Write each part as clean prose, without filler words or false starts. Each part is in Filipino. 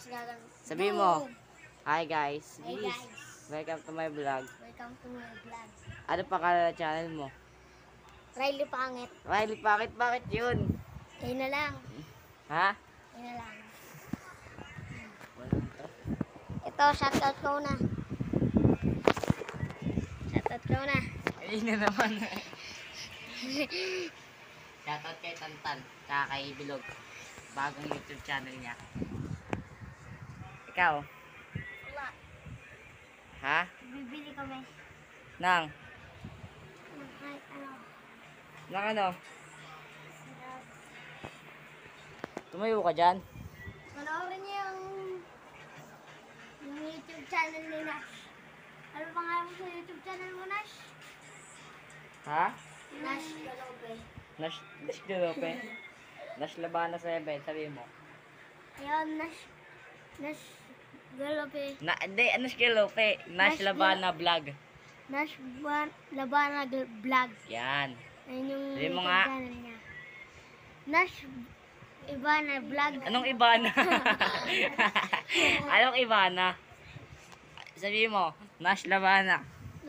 Mas gagawin. Sabihin mo, hi guys. Hey Bilis. guys. Welcome to my vlog. Welcome to my vlog. Ano pangalan ng channel mo? Riley Pangit. Riley, bakit yun? Ayun na lang. Ha? Ayun na lang. Ito, shoutout ko na. Shoutout ko na. Ayun na naman. Shoutout kay Tantan, tsaka kay Bilog. Bagong YouTube channel niya. Ikaw? Wala. Ha? Bibili kami. Nang? Kahit ano. Nang ano? Tumayo ka dyan? Panoorin niyo yung YouTube channel ni Nash. Ano pangalan mo sa YouTube channel mo, Nash? Ha? Nash Galope. Nash Galope. Nash Labana 7, sabihin mo. Ayun, Nash Galope. Hindi, Nash Galope. Nash Nash Labana Vlog. Nash Labana Vlog. Yan. Ayun yung Sabihin mo YouTube nga. channel niya. Nash Ibana Vlog. Anong Ibana? Anong Ibana? Sabihin mo, Nash Labana.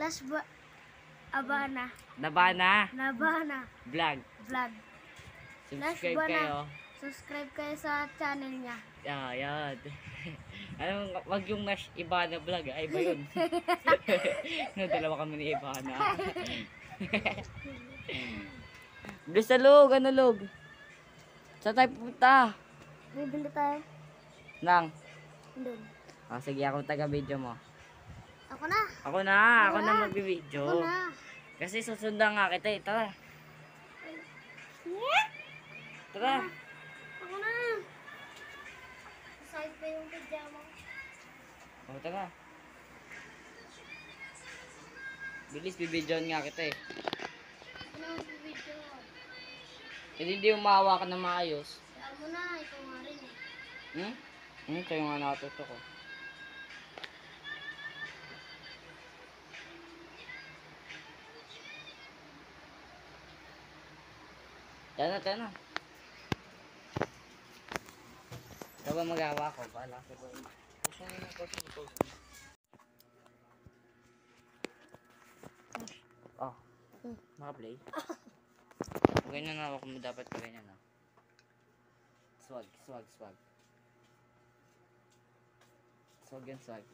Abana. Labana Labana Vlog. Vlog. Subscribe Nash Bana. kayo. Subscribe kayo sa channel niya. Yan. Wag yung Nash Ibana Vlog. Ay, ba yun? No, dalawa kami ni Ibana. Bilis na log, ano log? Saan tayo pupunta? Bibili tayo. Nang? Doon. Sige, ako taga-video mo. Ako na. Ako na Ako na. magbibideo. Ako na. Kasi susundan nga kita eh. Tara. Yeah. Tara. Ako na. Side pa yung pajama. Tara. Bilis, bibidyoan nga kita eh. Ano ang video? Hindi umawa ka na maayos. Saan mo na. Ikaw nga rin eh. Ito yung nga natuto ko. Tara na. Ikaw ba magawa ko? Bahala ko ba? Puso mo na post. Oh. Naka-play. Ganyan na ako mo dapat ko ganyan na. Swag. Swag yan, swag.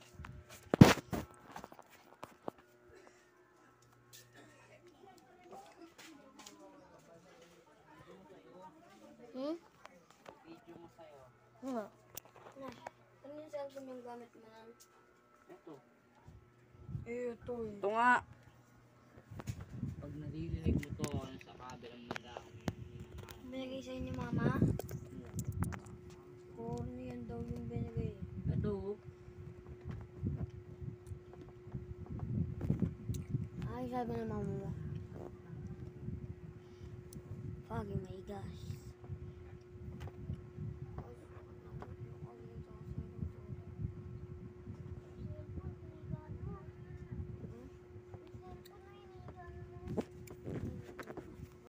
Video mo sa'yo. Na. Ano yung cellphone yung gamit mo na? Ito. Ito eh. Ito nga. Pag naririnig mo to, sa kabilang manda. Binigay sa inyo mama? Corny yan daw yung binigay. Ito. Ay, sabi ng mama mo. Pagi, my gosh.